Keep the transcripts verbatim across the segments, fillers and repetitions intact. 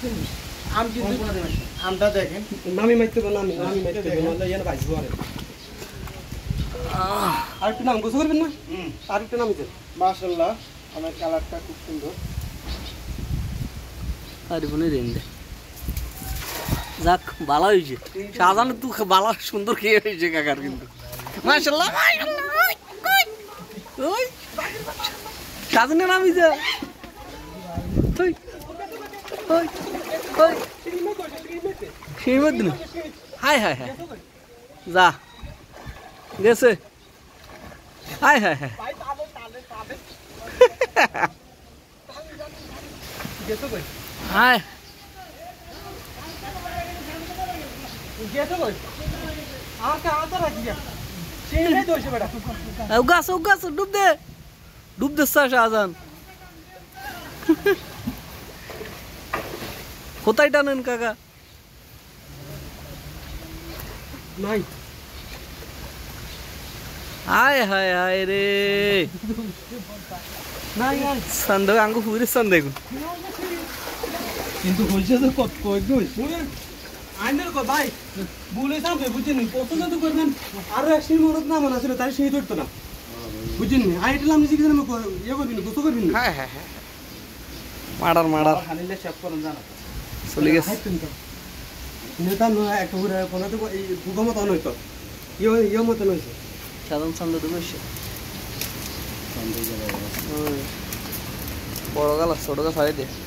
আম কিন্তু আমটা দেখেন নামি মাইতে বল নামি নামি মাইতে বল না ইয়ান বাইশ বারে আর একটু নাম গোসল করবেন না হুম আর একটু নাম দেন মাশাআল্লাহ আমার কালারটা খুব সুন্দর আরে বনে দেন দে যাক ভালো হইছে শাহজান তুই ভালো সুন্দর খেয়ে হইছে কাকার কিন্তু মাশাআল্লাহ মাশাআল্লাহ ওই শাহজানের নামই যা ওই ওই ওই সেই মত না হাই হাই হাই যা গেছে হাই হাই হাই গেছে কই হাই গেছে কই আর কা আতা রাখিয়া সেই নাই তো হইছে বেটা উগাস উগাস ডুব দে ডুব দে শাহজান কোথায় টানেন কাকা নাই হায় হায় হায় রে নাই নাই সন্দেহ আঙ্গু পুরে সন্দেহ কিন্তু হইছে তো কত কই গই শুনে আইনের কো ভাই বলে সামনে বুঝিনি পছন্দ তো করবেন আর একশো মরদ না মনে ছিল তাই সেই ধরতো না বুঝিনি আইটলাম নিজে কিছু ইয়ে করবিনি গোসল করবিনি হ্যাঁ হ্যাঁ হ্যাঁ মার্ডার মার্ডার খানিলে চেক করুন জানা চলে গেছে নেতা নয় একটা ঘুরে কোনো তো এই দুগো মত নয়তো ইয়ে ইয়ে মত নইছে সাধারণ সন্দেহ তো বসে বড় গাল ছোট গাছ হারিয়ে দে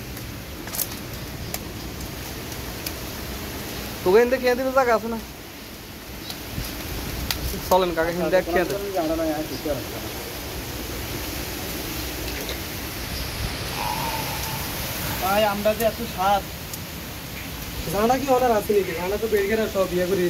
তোকে এনতে খেয়ে দিতে জায়গা আছে না চলেন কাকা কিন্তু দেখ খেয়ে দে ভাই আমরা যে এত স্বাদ জানা কি অর্ডার আছে নাকি জানা তো বেড়ে গেলে সব ইয়ে করে